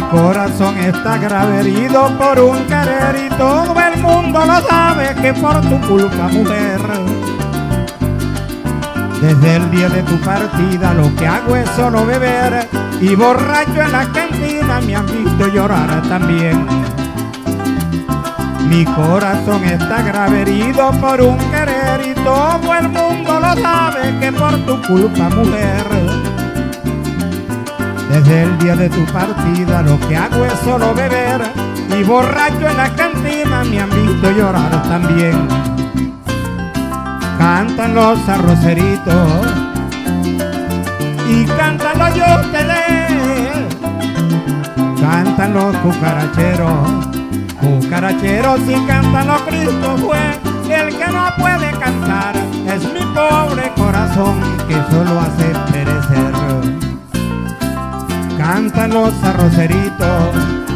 corazón está grave herido por un querer y todo el mundo lo sabe que por tu culpa, mujer. Desde el día de tu partida lo que hago es solo beber y borracho en la cantina me han visto llorar también. Mi corazón está grave herido por un querer y todo el mundo lo sabe que por tu culpa, mujer. Desde el día de tu partida lo que hago es solo beber y borracho en la cantina me han visto llorar también. Cantan los arroceritos y cantan los yoteles, cantan los cucaracheros, cucaracheros y cantan los Cristo fue. El que no puede cantar es mi pobre corazón que solo hace perecer. Cantan los arroceritos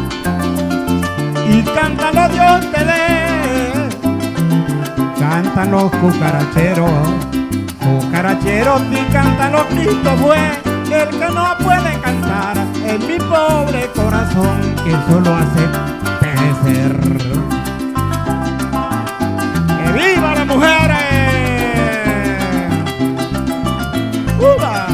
y cantan los yoteles, cantan los cucaracheros, cucaracheros y cantan los Cristo fue. El que no puede cantar es mi pobre corazón que solo hace perecer. ¡Que viva las mujeres! ¡Uva!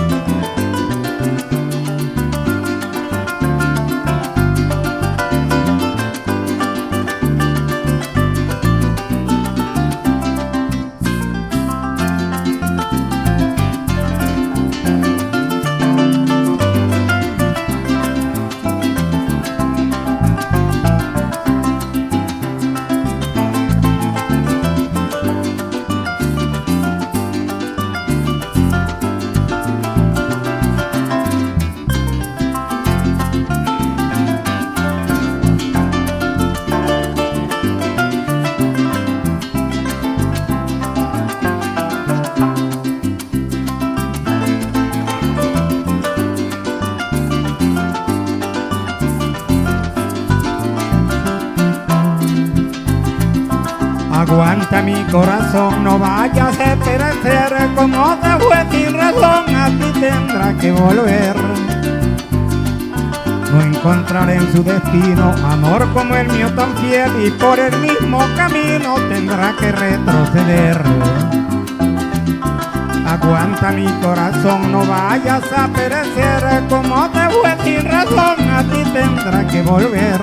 Aguanta mi corazón, no vayas a perecer, como te fue sin razón, a ti tendrá que volver. No encontrará en su destino amor como el mío tan fiel y por el mismo camino tendrá que retroceder. Aguanta mi corazón, no vayas a perecer, como te fue sin razón, a ti tendrá que volver.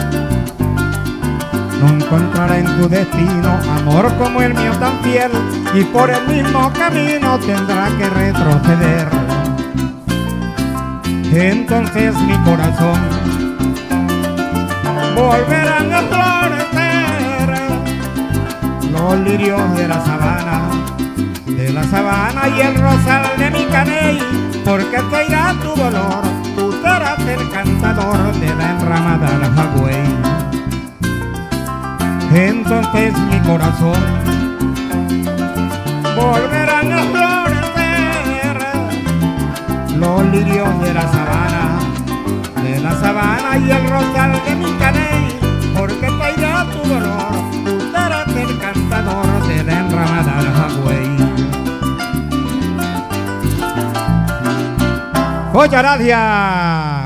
No encontrará en tu destino amor como el mío tan fiel y por el mismo camino tendrá que retroceder. Entonces mi corazón volverán a florecer los lirios de la sabana y el rosal de mi caney, porque te irá tu dolor, tú serás el cantador de la enramada del jagüey. Entonces mi corazón volverán a florecer los lirios de la sabana y el rosal de mi caney, porque te irá tu dolor, tú serás el cantador de la enramada del jagüey. Muchas gracias.